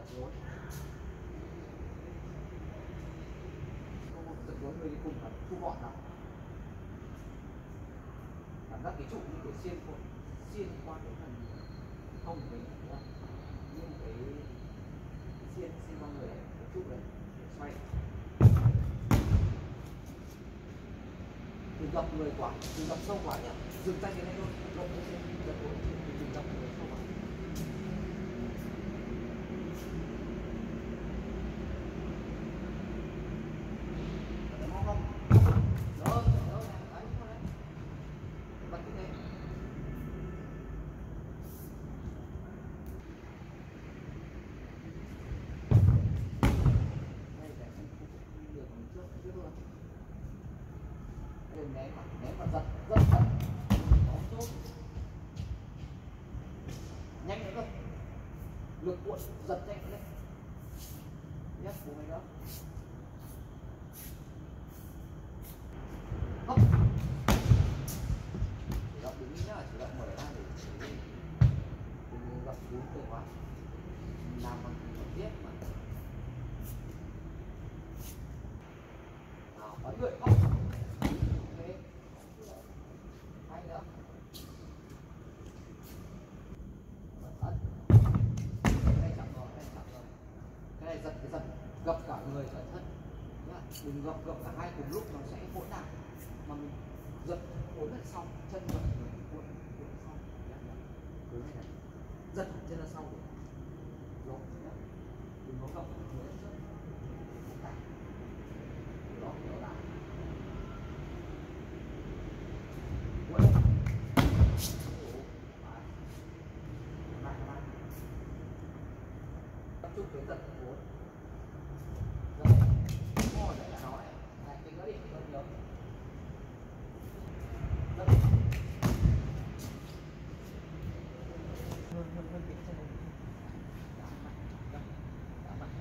rối, có một giật rối người đi cùng là thu gọn lắm. Cảm giác cái trụ như kiểu xiên qua cái phần không đấy, đúng không? Như một cái xiên qua người này, cái trụ đấy để xoay. Đừng gập người quá, đừng gập sâu quá nhá, dừng tay cái này thôi, gập lên trên, gập lên trên, đừng gập người sâu quá. Ném mà giật giật bóng tốt, nhanh nữa cơ, lực cuộn giật nhanh lên nhắc của mình đó, hấp chỉ động đứng nhá, chỉ động mở ra để đừng gặp xuống từ quá, làm bằng tiếp mà nào ấn người hấp. Hay nữa. Cái này chậm rồi, cái này chậm rồi. Cái này giật gập cả người cẩn thận. Đừng gập cả hai cùng lúc nó sẽ hỗn đản. Mà mình giật uốn lên sau, chân gập người uốn sau. Đối này này. Giật chân là sau rồi. Rồi, đừng có gập người lên trước. Đó, đó là tập trung cái giật cuốn rồi đấy là nó đấy, cái gỡ điện cái nhiều hơn cái chân này đã bắt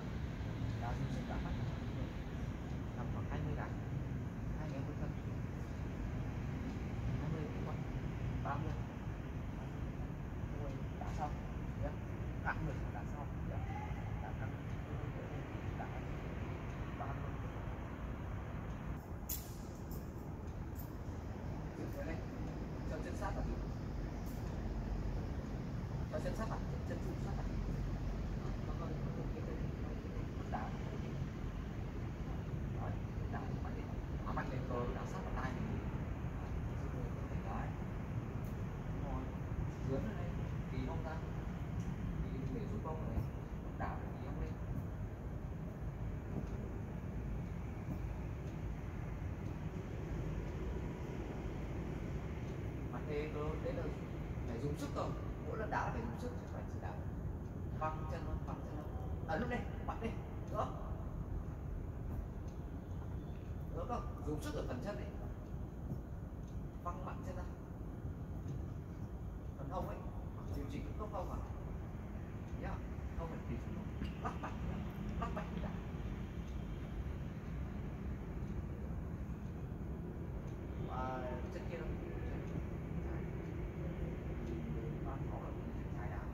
nằm khoảng 20 đá 20 phân 20 phân 30 đã xong nhé, đã 10 đã xong nhé, đã căng đã 30 dừng lên cho chân sát vào, cho chân sát vào, chân trụ sát vào, đá đá mạnh lên rồi, đá sát vào tay đấy, dướn lên đây kỳ không ra, thì để giúp bông này đảo để kỳ không lên. Mặt thế cơ, đấy là phải dùng sức rồi, mỗi lần đá phải dùng sức chứ phải chỉ đá văng chân thôi, ấn lên đây, mạnh đi, nữa không, dùng sức ở phần chân này, văng mạnh chân ra, phần hông ấy, điều chỉnh cái hông à, nhá, hông phải điều chỉnh, lắc mạnh đã. Chân kia đâu, có là trái đá.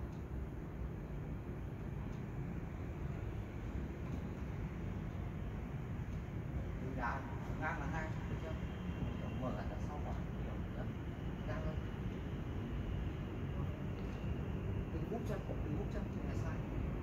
Đá ngang là hai, được chưa? Mở ra đằng sau quả, ngang lên. Đừng búp chân này là sai.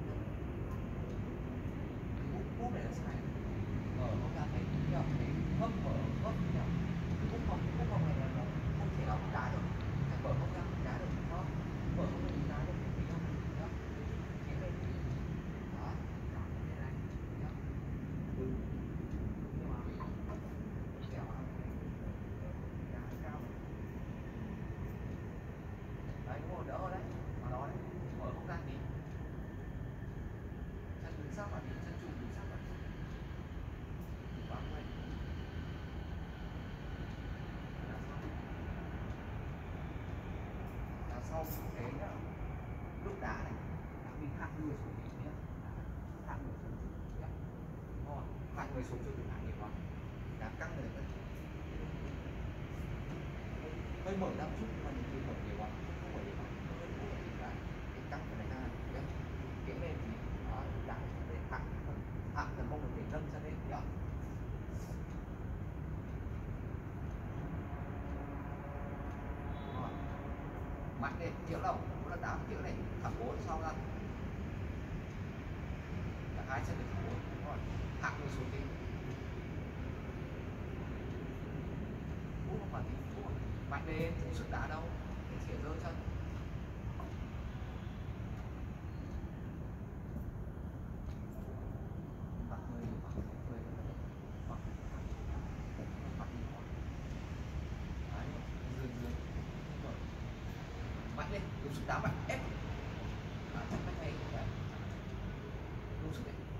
Búp này là sai. Không ra thấy nhầm cái hấp mở hấp nhầm. Búp không này là nó không thể nào đá được. Mở không ra đá được, không? Mở không ra đá được, thì không? Đó. Kéo lên. Đó. Đó, như thế này. Đó. Nhưng mà kéo vào. Đá cao. Đấy, đúng rồi, đỡ rồi đấy. Mà đó đấy. Mở không ra tí. Chân đứng sát vào tí, chân trụ đứng sát vào tí. Bám quay. Sau cái lúc đá này mình hạ người xuống tí nhé, hạ người xuống nhé, hạ người xuống cho đừng hạ nhiều quá, đá căng người lên, hơi mở ra một chút nhưng mà đừng mở nhiều quá, không mở nhiều quá, hơi mở thì là cái căng cái này ra nhé, kéo lên thì đó, lên chịu đâu cũng là đá chịu này thẳng bốn sau ra cả hai sẽ được thẳng bốn đúng rồi hạ người xuống đi hút mà thì hút mạnh lên không sức đá đâu cái chỉ rơi chân mặt người mặt người mặt mặt đi thôi đấy dưới dưới rồi mạnh lên dùng sức đá mạnh ép chắc cái này đấy dùng sức đấy